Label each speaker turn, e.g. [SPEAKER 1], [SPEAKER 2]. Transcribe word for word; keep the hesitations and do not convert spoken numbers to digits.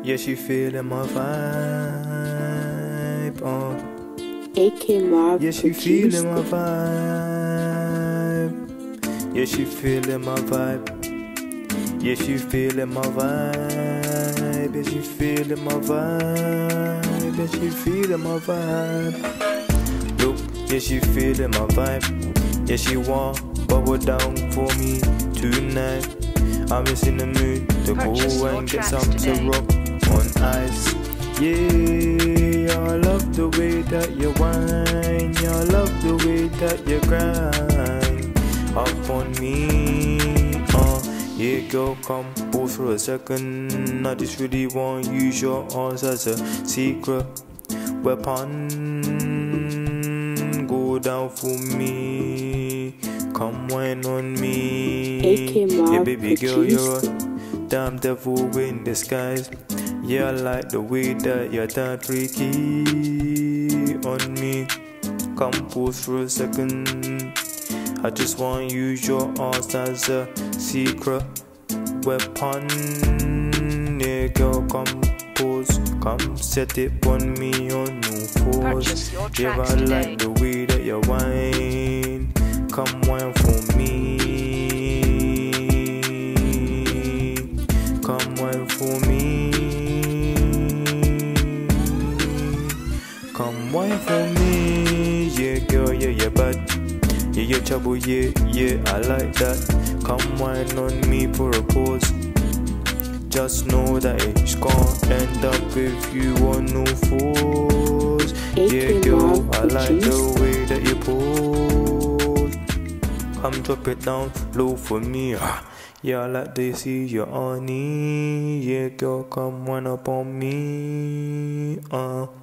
[SPEAKER 1] Yeah, she feeling my vibe. Uh.
[SPEAKER 2] A K Marv
[SPEAKER 1] Yeah, she feeling my vibe. Yeah, she feeling my vibe. Yeah, she feeling my vibe. Yeah, she feeling my vibe. Yeah, she feeling my vibe. Look, yeah, she feeling my vibe. Yeah, she want bubble down for me tonight. I'm just in the mood to
[SPEAKER 3] Purchase
[SPEAKER 1] go
[SPEAKER 3] your
[SPEAKER 1] and get
[SPEAKER 3] tracks
[SPEAKER 1] some
[SPEAKER 3] today.
[SPEAKER 1] to rub on ice. Yeah, I love the way that you whine. Yeah, I love the way that you grind up on me. Uh, yeah, girl, come pause for a second. I just really want to use your arms as a secret weapon. Go down for me. Come whine on me.
[SPEAKER 2] A K Marv
[SPEAKER 1] Yeah, baby girl, you're
[SPEAKER 2] produced.
[SPEAKER 1] a damn devil in disguise. Yeah, I like the way that you're that freaky on me. Come pause for a second. I just want to use your arms as a secret weapon. Yeah, girl, come pause. Come set it on me on no force.
[SPEAKER 3] Purchase your
[SPEAKER 1] Yeah,
[SPEAKER 3] tracks
[SPEAKER 1] I
[SPEAKER 3] today.
[SPEAKER 1] like the way that you whine. Come whine for me. Come whine for me. Come whine for me. Yeah, girl, yeah, yeah, bad. Yeah, you're trouble, yeah, yeah, I like that. Come whine on me for a pause. Just know that it's gonna end up with you on no force. Yeah, girl, I like the way that you pose. Come drop it down low for me. Yeah, I like to see your honey. Yeah, girl, come one up on me. Uh.